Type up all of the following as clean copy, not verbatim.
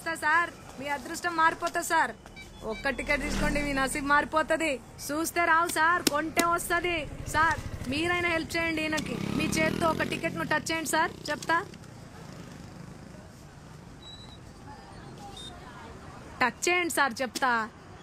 చూపిస్తా సార్, మీ అదృష్టం మారిపోతా సార్. ఒక్క టికెట్ తీసుకోండి, మీ నసీబ్ మారిపోతుంది. చూస్తే రావు సార్, కొంటే వస్తుంది సార్. మీరైనా హెల్ప్ చేయండి ఈయనకి, మీ చేతితో ఒక టికెట్ ను టచ్ చేయండి సార్. చెప్తా, టచ్ చేయండి సార్, చెప్తా.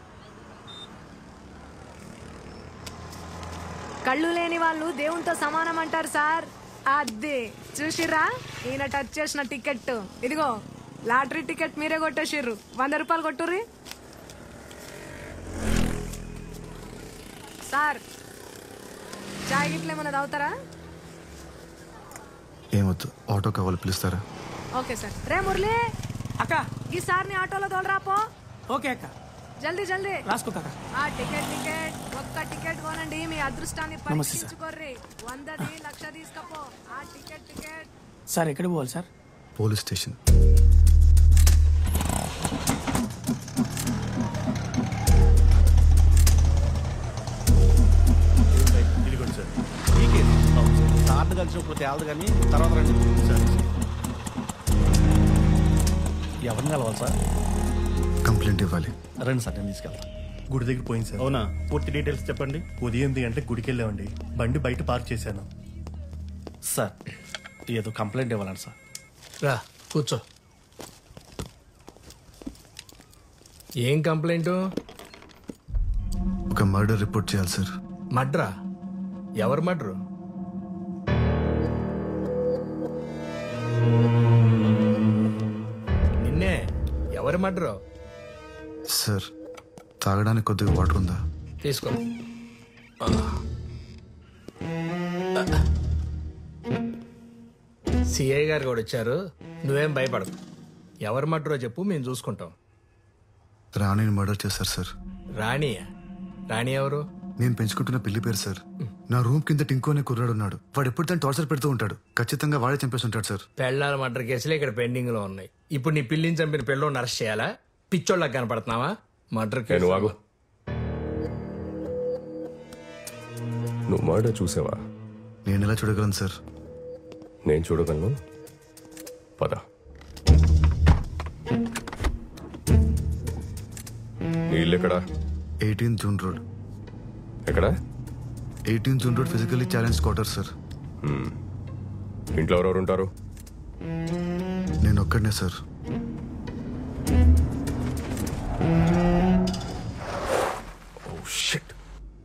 కళ్ళు లేని వాళ్ళు దేవునితో సమానం అంటారు సార్. అది చూసిర్రా, ఈయన టచ్ చేసిన టికెట్ ఇదిగో. లాటరీ టికెట్ మీరే కొట్టేసిర్రు. 100 రూపాయలు కొట్టుర్రి సార్. చాయ్ గిట్ల ఏమన్నా తాగుతారా? ఏమొద్దు, ఆటో కావాలి, పిలుస్తారా? Okay sir. రే మురళి అక్క, ఈ సార్ని ఆటోలో తోలరాపో. ఓకే అక్క, జల్దీ జల్దీ రాసుకో. ఆ టికెట్ ఒక్క టికెట్ కొనండి, మీ అదృష్టాన్ని పరీక్షించుకోర్రి. 100ది 1,00,000 తీసుకపో. ఆ టికెట్ సార్ ఎక్కడ పోవాలి సార్? Police station. ఇదిగోండి సార్. మీకే సార్లు కలిసినప్పుడు తేలదు కానీ తర్వాత రండి సార్. ఎవరిని కలవాలి సార్? కంప్లైంట్ ఇవ్వాలి. రండి సార్, నేను తీసుకెళ్తాను. గుడి దగ్గర పోయింది సార్. అవునా? పూర్తి డీటెయిల్స్ చెప్పండి. ఉదయం 8 గంటలకు గుడికి వెళ్ళామండి. బండి బయట పార్క్ చేశాను. సార్ ఏదో కంప్లైంట్ ఇవ్వాలండి సార్. రా కూర్చో. ఏం కంప్లైంట్? ఒక మర్డర్ రిపోర్ట్ చేయాలి సార్. మడ్రా? ఎవరు మడ్రు? నిన్నే. ఎవరు మడ్రు? సార్, తాగడానికి కొద్దిగా వాటర్ ఉందా? తీసుకో. సిఐ గారు కూడా వచ్చారు, నువ్వేం భయపడకు. ఎవరు మడ్రో చెప్పు, మేము చూసుకుంటాం. రాణిని మర్డర్ చేశారు సార్. రాణియా? రాణి ఎవరు? నేను పెంచుకుంటున్న పిల్లి పేరు సార్. నా రూమ్ కింద టింకు అనే కుర్రాడు ఉన్నాడు. వాడు ఎప్పుడు తను టార్చర్ పెడుతూ ఉంటాడు. ఖచ్చితంగా వాడే చంపేసి ఉంటాడు సార్. పెళ్ళాల మర్డర్ కేసులే ఇక్కడ పెండింగ్ లో ఉన్నాయి. ఇప్పుడు నీ పిల్లిని చంపిన పిల్లని అరెస్ట్ చేయాలా? పిచ్చోళ్ళకి కనపడుతున్నావా? Murder case. నువ్వు మర్డర్ చూసావా? నేను ఎలా చూడగలను సార్? నేను చూడగలను. పద. నీ ఇల్లు ఎక్కడా? 18 జూన్ రోడ్. ఎక్కడా? 18 June road physically challenge quarter sir. ఇంట్లో ఎవరెవరు ఉంటారు? నేను ఒక్కడనే sir. Shit.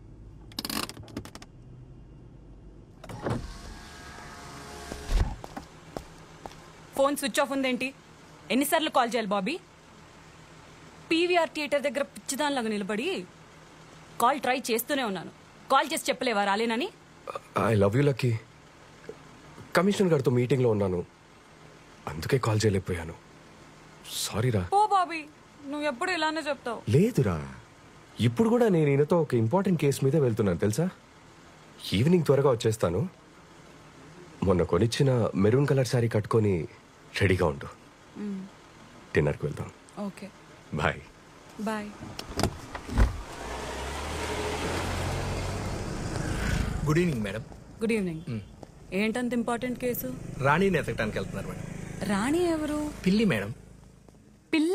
Phone switch off ఉందేంటి? ఎన్నిసార్లు కాల్ చేయాలి బాబీ? పీవీఆర్ థియేటర్ దగ్గర పిచ్చిదానిలాగా నిలబడి కాల్ ట్రై చేస్తూనే ఉన్నాను. కాల్ చేసి చెప్పలేవా రాలేనని? I love you Lucky. Commissioner గారితో మీటింగ్లో ఉన్నాను, అందుకే కాల్ చేయలేకపోయాను. సారీరా. ఓ బాబీ, నువ్వు ఎప్పుడు ఇలానే చెప్తావు. లేదురా, ఇప్పుడు కూడా నేను ఈయనతో ఒక ఇంపార్టెంట్ కేసు మీద వెళ్తున్నాను తెలుసా. ఈవినింగ్ త్వరగా వచ్చేస్తాను. మొన్న కొనిచ్చిన మెరూన్ కలర్ శారీ కట్టుకొని రెడీగా ఉండు. డిన్నర్కి వెళ్దాం. Okay, bye. Bye. Good evening madam. Good evening. ఏంటంత ఇంపార్టెంట్ కేసు? రాణిని ఎతకడానికి వెళ్తున్నారు మేడం. రాణి ఎవరు? పిల్లి మేడం. పిల్ల?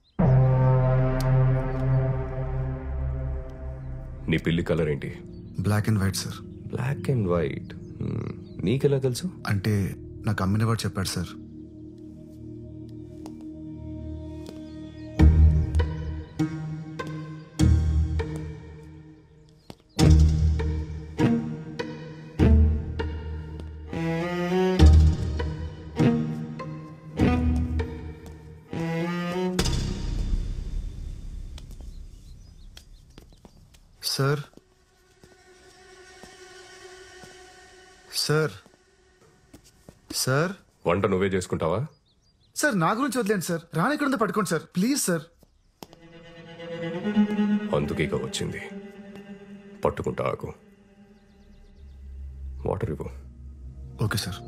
నీ పిల్లి కలర్ ఏంటి? Black and white sir. Black and white. నీకెలా తెలుసు? అంటే నాకు అమ్మిన వాడు చెప్పాడు సార్. సార్ సార్ సార్ వంట నువ్వే చేసుకుంటావా? సార్ నా గురించి వదిలేండి సార్. రాని ఎక్కడ ఉందో పట్టుకోండి సార్, ప్లీజ్ సార్. అందుకే ఇక వచ్చింది. పట్టుకుంటా ఆకు. వాటర్ ఇవ్వు. Okay sir.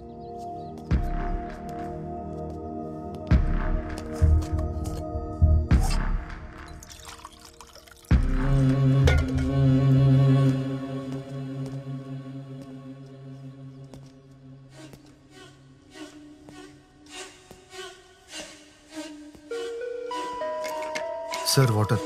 Sir water.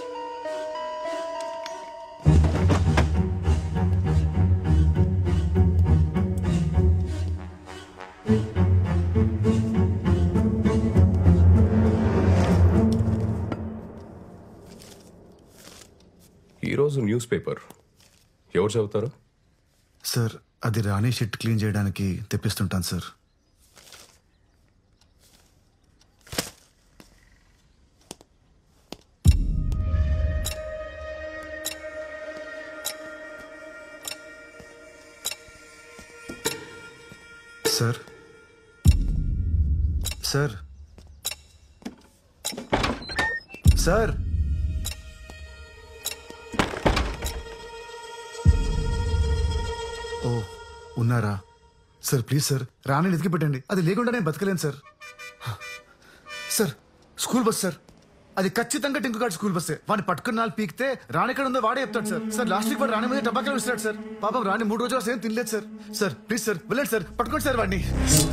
ఈరోజు న్యూస్ పేపర్ ఎవరు చదువుతారు? సార్ అది రాణి షిట్ క్లీన్ చేయడానికి తెప్పిస్తుంటాను సార్. సార్ సార్ సార్ ఓ ఉన్నారా సార్? ప్లీజ్ సార్ రాణిని ఎతికి పెట్టండి. అది లేకుండా నేను బతకలేను sir. Sir school bus sir, అది ఖచ్చితంగా టింకు గారి స్కూల్ బస్సే. వాడిని పట్టుకున్న నాలుగు పీకితే రాణి ఎక్కడ ఉందో వాడే చెప్తాడు సార్. సార్ లాస్ట్ వీక్ వాడు రాణి మీద టబాకాలు ఇస్తాడు సార్. పాపం రాణి 3 రోజులు ఏం తినలేదు సార్. సార్ ప్లీజ్ సార్ వెళ్ళండి సార్, పట్టుకోండి సార్ వాడిని.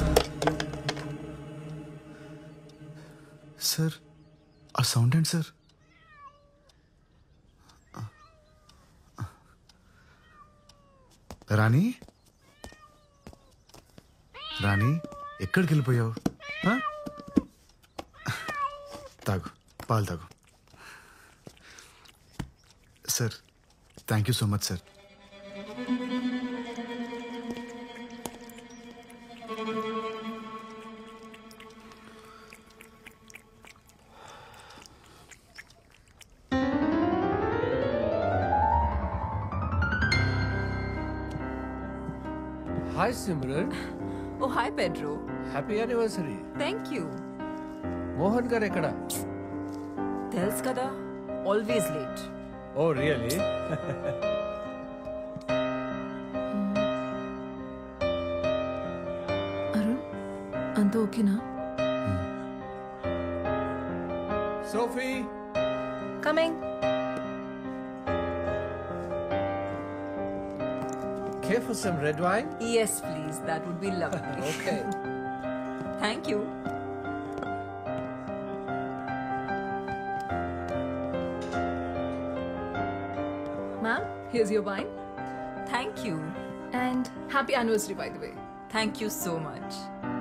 సార్ ఆ సౌండ్ ఏంటి సార్? రాణి రాణి ఎక్కడికి వెళ్ళిపోయావు? తాగు, పాలు తాగు. Sir thank you so much sir. Hi Simran. Oh, hi Pedro. Happy anniversary. Thank you. Mohan గారు ఎక్కడ? తెలుసు కదా, always late. Oh really? Arun, అంతా ఓకేనా? Sophie. Coming. Care for some red wine? Yes, please. That would be lovely. Okay. Thank you. Ma'am, here's your wine. Thank you. And happy anniversary, by the way. Thank you so much.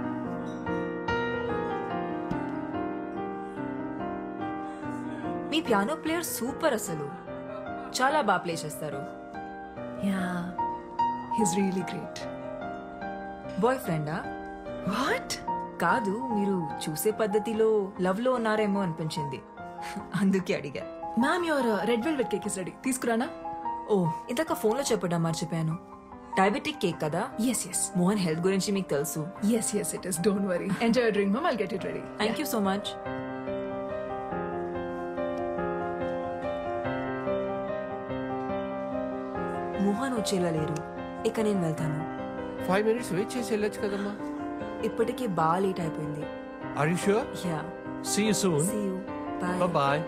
మీ piano player super, అసలు చాలా బాగా play చేస్తారు. Yeah, he's really great. Boy ఫ్రెండా? What? కాదు, మీరు చూసే పద్ధతిలో లవ్ లో ఉన్నారేమో అనిపించింది, అందుకే అడిగా. Ma'am, your red velvet cake is ready. తీసుకురానా? ఓ, ఇందాక ఫోన్ లో చెప్పడం మర్చిపోయాను. డయాబెటిక్ కేక్ కదా? Yes, yes. మోహన్ హెల్త్ గురించి మీకు తెలుసు. Yes, yes, it is. Don't worry. Enjoy your drink, ma'am. I'll get it ready. Thank you so much. Mohan వచ్చేలా లేరు, ఇక నేను వెళ్తాను. 5 minutes వెయిట్ చేసి వెళ్ళొచ్చు కదమ్మా. ఇప్పటికే బాగా లేట్ అయిపోయింది. Are you sure? Yeah, See you soon. See you, bye. Bye bye.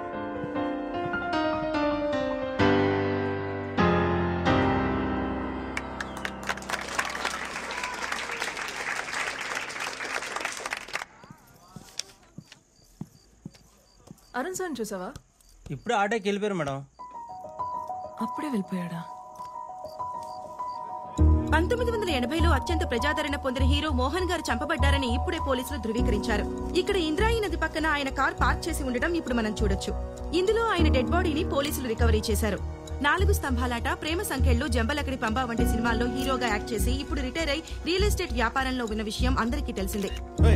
Arun sir చూసావా? ఇప్పుడు ఆటోకి వెళ్ళిపోయారు మేడం. అప్పుడే వెళ్ళిపోయాడా? 1980లో అత్యంత ప్రజాదరణ పొందిన హీరో మోహన్ గారు చంపబడ్డారని ఇప్పుడే పోలీసులు ధృవీకరించారు. ఇక్కడ ఇంద్రాయి నది పక్కన ఆయన కార్ పార్క్ చేసి ఉండడం ఇప్పుడు మనం చూడొచ్చు. ఇందులో ఆయన డెడ్ బాడీని పోలీసులు రికవరీ చేశారు. 4 స్తంభాలాట, ప్రేమ సంఖ్యలు, జంబలకడి పంబ వంటి సినిమాల్లో హీరోగా యాక్ట్ చేసి ఇప్పుడు రిటైర్ అయి రియల్ ఎస్టేట్ వ్యాపారంలో ఉన్న విషయం అందరికీ తెలిసిందే.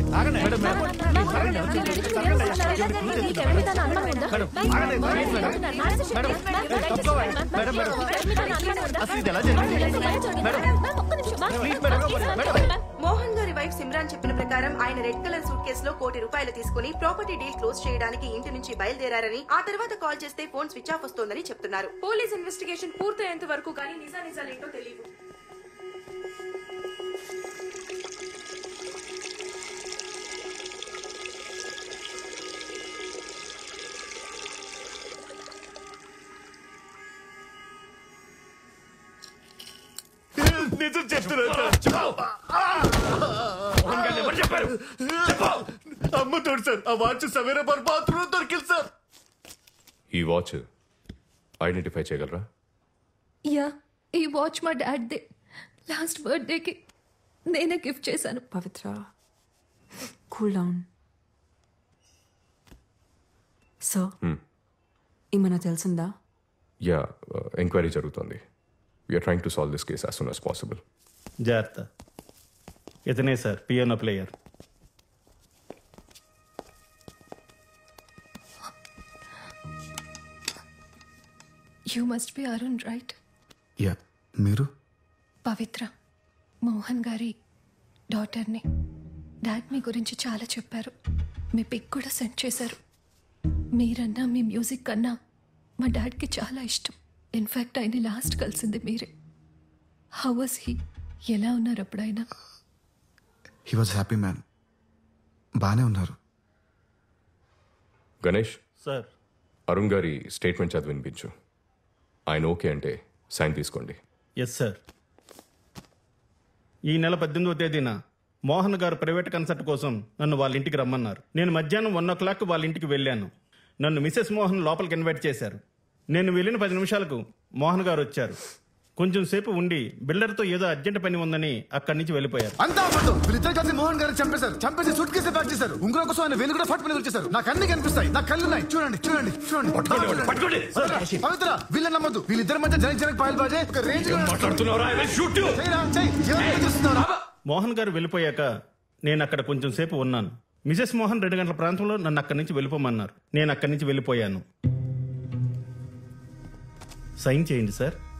మోహన్ గారి వైఫ్ సిమ్రాన్ చెప్పిన ప్రకారం ఆయన రెడ్ కలర్ సూట్ కేసులో ₹1 కోటి తీసుకుని ప్రాపర్టీ డీల్ క్లోజ్ చేయడానికి ఇంటి నుంచి బయలుదేరారని, ఆ తర్వాత కాల్ చేస్తే ఫోన్ స్విచ్ ఆఫ్ వస్తోందని చెప్తున్నారు. పోలీస్ ఇన్వెస్టిగేషన్ పూర్తయ్యేంత వరకు కానీ నిజానిజాలేంటో తెలియదు. నిజం చెప్తున్నా. అమ్మ తోడు సార్, ఆ వాచ్ సవేరా బాత్రూమ్ దొరికింది సార్. ఈ వాచ్ ఐడెంటిఫై చేయగలరా? యా, ఈ వాచ్ మా డాడ్ దే. లాస్ట్ బర్త్డేకి నేనే గిఫ్ట్ చేశాను. పవిత్ర, కూల్ డౌన్. సో ఏమైనా తెలిసిందా? యా, ఎంక్వైరీ జరుగుతుంది. We're trying to solve this case as soon as possible. జాగ్రత్త. ఇతనే sir piano player. You must be Arun, right? Yeah, మీరు? పవిత్ర, మోహన్ గారి డాటర్ని. డాడ్ మీ గురించి చాలా చెప్పారు. మీ పిక్ కూడా సెండ్ చేశారు. మీరన్నా మీ మ్యూజిక్ కన్నా మా డాడ్కి చాలా ఇష్టం. ఇన్ఫ్యాక్ట్ ఆయన లాస్ట్ కలిసింది మీరే. How was he? ఎలా ఉన్నారు అప్పుడైనా? He was happy man. బాగానే ఉన్నారు. గణేష్ సార్, అరుణ్ గారి స్టేట్మెంట్ చదివి వినిపించు. ఆయన ఓకే అంటే సైన్ తీసుకోండి. Yes sir. ఈ నెల 18వ తేదీన మోహన్ గారు ప్రైవేట్ కన్సర్ట్ కోసం నన్ను వాళ్ళ ఇంటికి రమ్మన్నారు. నేను మధ్యాహ్నం 1:00 వాళ్ళ ఇంటికి వెళ్ళాను. నన్ను మిసెస్ మోహన్ లోపలికి ఇన్వైట్ చేశారు. నేను వెళ్ళిన 10 నిమిషాలకు మోహన్ గారు వచ్చారు. కొంచెం సేపు ఉండి బిల్డర్తో ఏదో అర్జెంట్ పని ఉందని అక్కడి నుంచి వెళ్ళిపోయారు. అంతా అబద్ధం. వీళ్ళిద్దరు కలిసి మోహన్ గారిని చంపేశారు. చంపేసి సూట్ కేసు ప్యాక్ చేశారు. ఉంగరం కోసం ఆయన వేలు కూడా ఫట్ మీద వచ్చేసారు. నాకు అన్ని కనిపిస్తాయి. నాకు కళ్ళు ఉన్నాయి. చూడండి చూడండి చూడండి. పవిత్ర, వీళ్ళని నమ్మద్దు. వీళ్ళిద్దరి మధ్య జనకి పాయలు బాజే ఒక రేంజ్. మోహన్ గారు వెళ్ళిపోయాక నేను అక్కడ కొంచెం సేపు ఉన్నాను. మిసెస్ మోహన్ 2 గంటల ప్రాంతంలో నన్ను అక్కడి నుంచి వెళ్ళిపోమన్నారు. నేను అక్కడి నుంచి వెళ్ళిపోయాను. సైన్ చేయండి సార్.